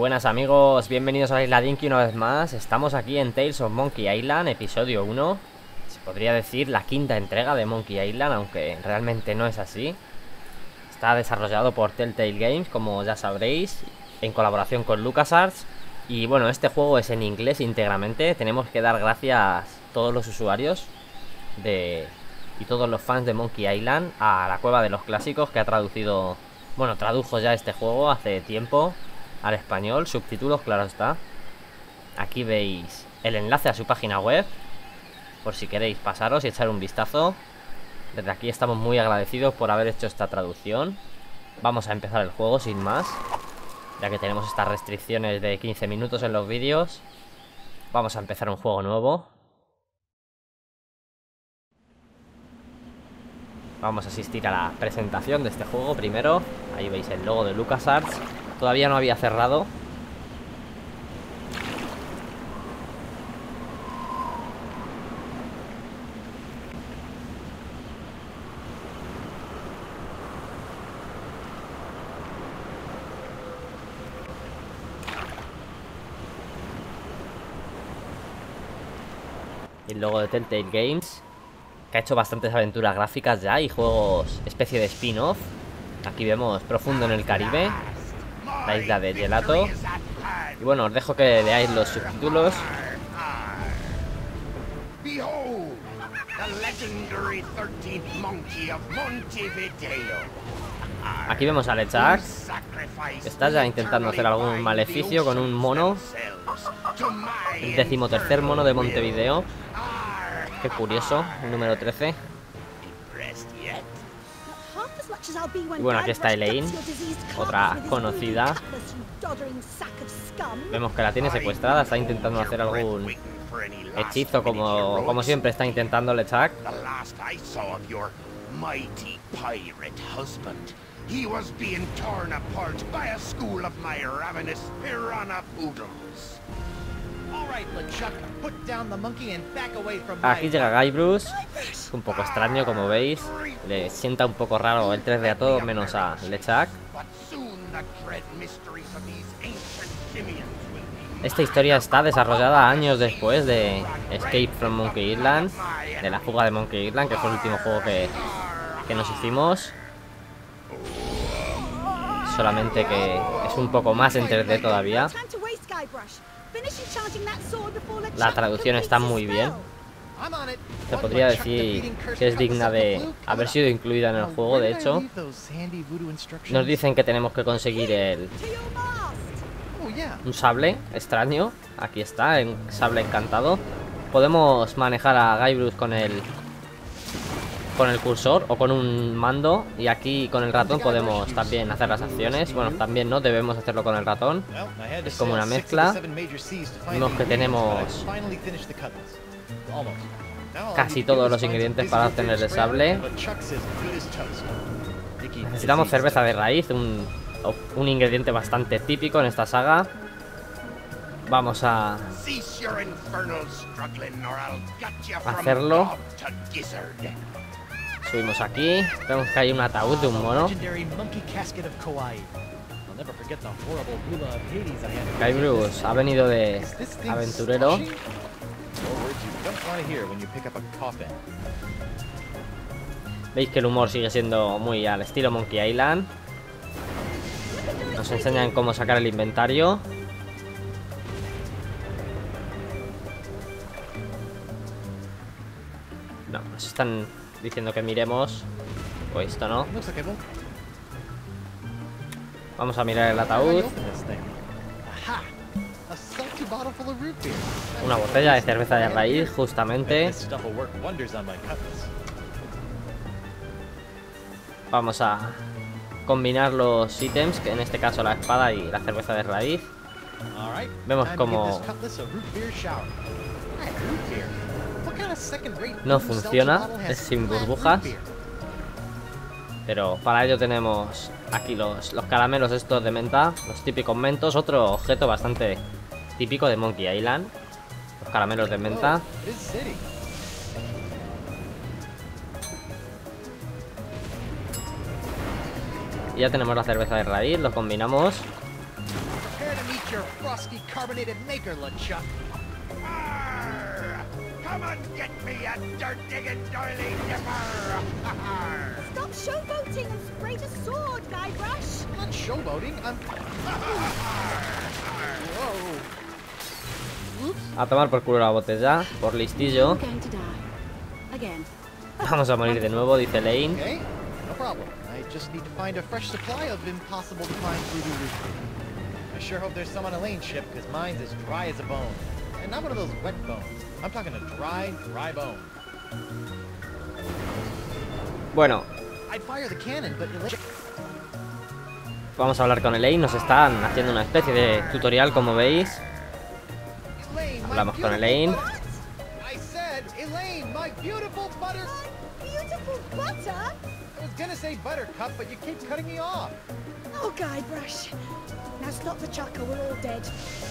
buenas amigos, bienvenidos a la Isla Dinky una vez más. Estamos aquí en Tales of Monkey Island, episodio 1. Se podría decir la quinta entrega de Monkey Island, aunque realmente no es así. Está desarrollado por Telltale Games, como ya sabréis, en colaboración con LucasArts. Y bueno, este juego es en inglés íntegramente. Tenemos que dar gracias a todos los usuarios y todos los fans de Monkey Island a la Cueva de los Clásicos, que ha traducido... Bueno, tradujo ya este juego hace tiempo al español, subtítulos, claro está. Aquí veis el enlace a su página web, por si queréis pasaros y echar un vistazo. Desde aquí estamos muy agradecidos por haber hecho esta traducción. Vamos a empezar el juego sin más, ya que tenemos estas restricciones de 15 minutos en los vídeos. Vamos a empezar un juego nuevo. Vamos a asistir a la presentación de este juego primero. Ahí veis el logo de LucasArts. Todavía no había cerrado. El logo de Telltale Games, que ha hecho bastantes aventuras gráficas ya y juegos especie de spin-off. Aquí vemos Profundo en el Caribe, la isla de Gelato. Y bueno, os dejo que leáis los subtítulos. Aquí vemos a LeChuck, que está ya intentando hacer algún maleficio con un mono. El 13º mono de Montevideo. Qué curioso, el número 13. Y bueno, aquí está Elaine, otra conocida. Vemos que la tiene secuestrada, está intentando hacer algún hechizo como siempre está intentando LeChuck. Aquí llega Guybrush. Es un poco extraño, como veis. Le sienta un poco raro el 3D a todos menos a LeChuck. Esta historia está desarrollada años después de Escape from Monkey Island, de la fuga de Monkey Island, que fue el último juego que nos hicimos. Solamente que es un poco más en 3D todavía. La traducción está muy bien. Se podría decir que es digna de haber sido incluida en el juego, de hecho. Nos dicen que tenemos que conseguir un sable extraño. Aquí está, el sable encantado. Podemos manejar a Guybrush con el cursor o con un mando, y aquí con el ratón podemos también hacer las acciones. Bueno, también no debemos hacerlo con el ratón, es como una mezcla. Vemos que tenemos casi todos los ingredientes para obtener el sable. Necesitamos cerveza de raíz, un ingrediente bastante típico en esta saga. Vamos a hacerlo. Subimos aquí, vemos que hay un ataúd de un mono. Guybrush ha venido de aventurero. Veis que el humor sigue siendo muy al estilo Monkey Island. Nos enseñan cómo sacar el inventario. No, nos están diciendo que miremos. O esto no. Vamos a mirar el ataúd. Una botella de cerveza de raíz, justamente. Vamos a combinar los ítems, que en este caso la espada y la cerveza de raíz. Vemos como no funciona, es sin burbujas. Pero para ello tenemos aquí los caramelos estos de menta, los típicos mentos, otro objeto bastante típico de Monkey Island. Los caramelos de menta. Y ya tenemos la cerveza de raíz, lo combinamos. your frosty carbonated maker, LeChuck. Come and get me a dirt-digging doily dipper! Stop showboating and spray the sword, Guybrush! I'm not showboating, I'm... Whoa. A tomar por culo la botella, por listillo. Vamos a morir de nuevo, dice Lane. Okay, no problem. I just need to find a fresh supply of impossible to find ruby root. I sure hope there's some on Elaine's ship, because mine's as dry as a bone. And not one of those wet bones. I'm talking a dry bone. Bueno, I'd fire the cannon, but Elaine... vamos a hablar con Elaine. Nos están haciendo una especie de tutorial, como veis. Elaine, my Hablamos con beautiful Elaine. butter- I said, Elaine, my beautiful butter... Beautiful butter? I was gonna say buttercup, but you keep cutting me off. Oh, Guybrush. Now stop the chuck or we're all dead.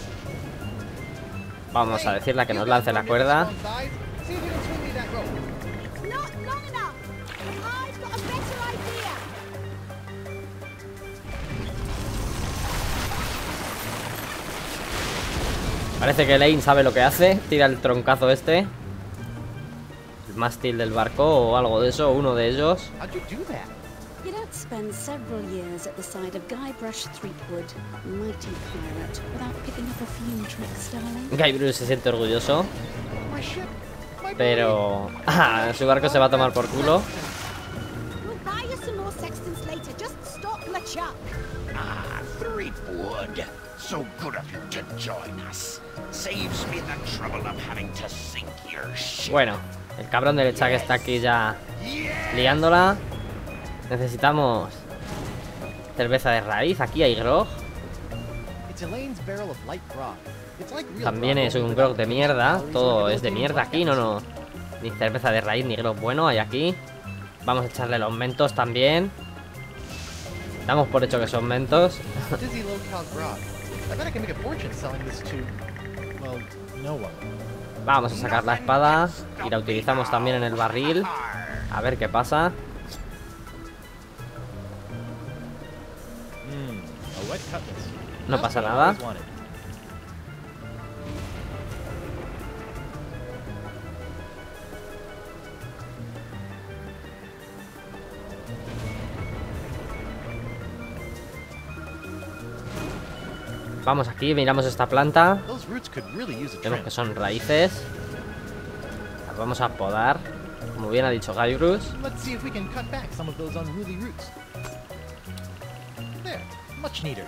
Vamos a decirle que You nos guys lance la go get cuerda. this one size. See if you can swing me that rope. It's not long enough. I've got a better idea. Parece que Elaine sabe lo que hace. Tira el troncazo este. El mástil del barco o algo de eso, uno de ellos. How'd you do that? You don't spend several years at the side of Guybrush Threepwood, mighty pirate, without picking up a few tricks, darling. Guybrush se siente orgulloso, My ship. My pero su barco se va a tomar por culo. We'll buy you some more sextants later. Just stop LeChuck. Ah, Threepwood. So good of you to join us. Saves me the trouble of having to sink your ship. Bueno, el cabrón del Chuck está aquí ya liándola. Necesitamos cerveza de raíz. Aquí hay grog. It's Elaine's barrel of light grog. It's like real También grog, es only un without grog de the mierda. calories Todo and es de built-in mierda aquí. No. Ni cerveza de raíz ni grog bueno hay aquí. Vamos a echarle los mentos también. Damos por hecho que son mentos. Dizzy low-cal grog. I bet I can make a fortune selling this to, well, no one. Vamos a sacar la espada. Y la utilizamos también en el barril. A ver qué pasa. A wet cutlass. No That's pasa what I nada. always wanted. Vamos aquí, miramos esta planta. Those roots could really use a Vemos trim. que son raíces. Las vamos a podar. Como bien ha dicho Guybrush. Let's see if we can cut back some of those unruly roots. There, much neater.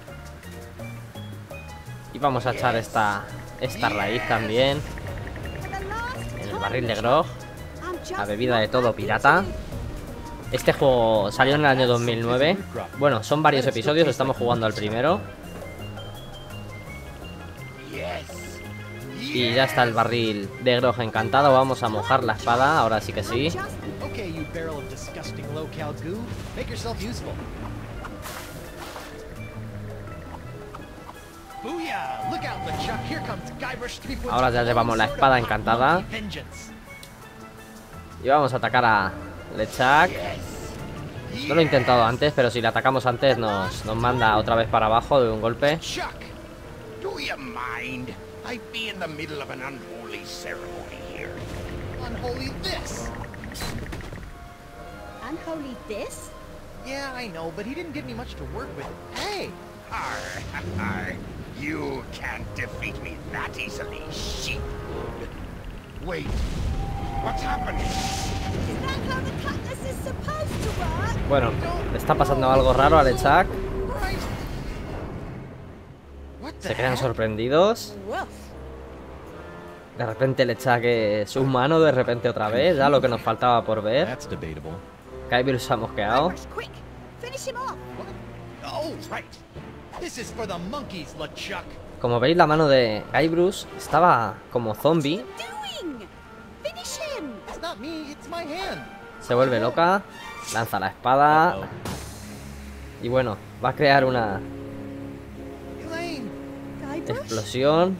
Y vamos a echar esta raíz también For the last en el time, barril de LeChuck, grog. I'm just La bebida de not todo that pirata. into it. Este juego salió en el año 2009. Bueno, son varios episodios, estamos jugando al primero. Y ya está el barril de grog encantado. Vamos a mojar la espada, ahora sí que sí. I'm just Okay, you barrel of disgusting low-cal goo. Make yourself useful. Booyah! Look out, LeChuck. Here comes Guybrush Threepwood's Ahora ya llevamos la sword espada of encantada. monkey vengeance. Y vamos a atacar a LeChuck. No lo he intentado antes, pero si le atacamos antes nos manda otra vez para abajo de un golpe. Chuck, do you mind? I'd be in the middle of an unholy ceremony here. Unholy this. unholy this. Yeah, I know, but he didn't give me much to work with. Hey! Arr, you can't defeat me that easily, sheepwood. Wait, what's happening? Is that how the cutlass is supposed to work? Bueno, le está pasando algo raro a LeChuck. Christ. What the Se quedan heck? sorprendidos. Woof. De repente LeChuck es humano, de repente otra vez. Ya lo que nos faltaba por ver. That's debatable. Guybrush se ha mosqueado. Guybrush, quick, finish him off. What? Oh, right. This is for the monkeys, LeChuck. Como veis, la mano de Guybrush estaba como zombie. Doing. Finish him. It's not me, it's my hand. Se vuelve loca. Lanza la espada. Uh-oh. Y bueno, va a crear una Elaine! Guybrush. explosión.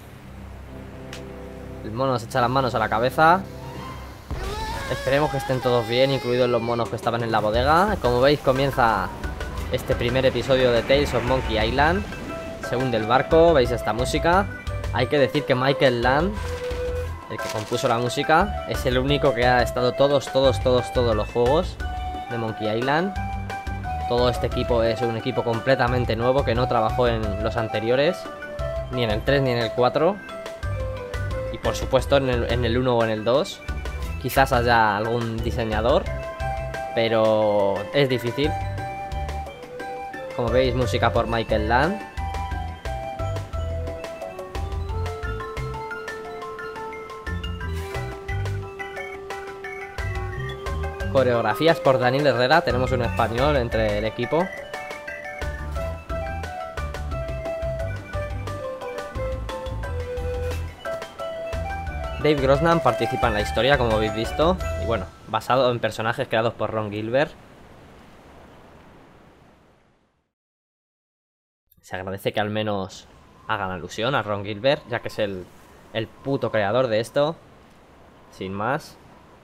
El mono se echa las manos a la cabeza. Esperemos que estén todos bien, incluidos los monos que estaban en la bodega. Como veis, comienza este primer episodio de Tales of Monkey Island. Se hunde el barco, veis esta música. Hay que decir que Michael Land, el que compuso la música, es el único que ha estado todos los juegos de Monkey Island. Todo este equipo es un equipo completamente nuevo que no trabajó en los anteriores, ni en el 3 ni en el 4. Y por supuesto en el 1 o en el 2. Quizás haya algún diseñador, pero es difícil. Como veis, música por Michael Land. Coreografías por Daniel Herrera. Tenemos un español entre el equipo. Dave Grossman participa en la historia, como habéis visto. Y bueno, basado en personajes creados por Ron Gilbert. Se agradece que al menos hagan alusión a Ron Gilbert, ya que es el puto creador de esto. Sin más.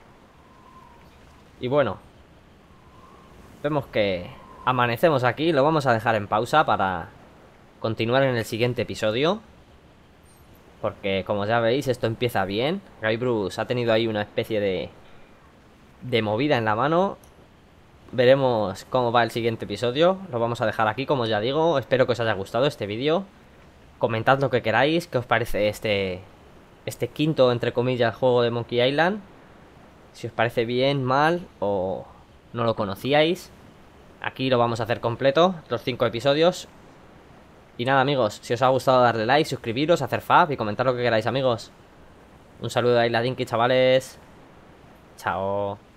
Y bueno, vemos que amanecemos aquí. Lo vamos a dejar en pausa para continuar en el siguiente episodio, porque como ya veis, esto empieza bien. Guybrush ha tenido ahí una especie de movida en la mano. Veremos cómo va el siguiente episodio. Lo vamos a dejar aquí, como ya digo. Espero que os haya gustado este vídeo. Comentad lo que queráis, qué os parece este quinto, entre comillas, juego de Monkey Island. Si os parece bien, mal o no lo conocíais. Aquí lo vamos a hacer completo, los 5 episodios. Y nada, amigos, si os ha gustado, darle like, suscribiros, hacer fab y comentar lo que queráis, amigos. Un saludo de Isla Dinky, chavales. Chao.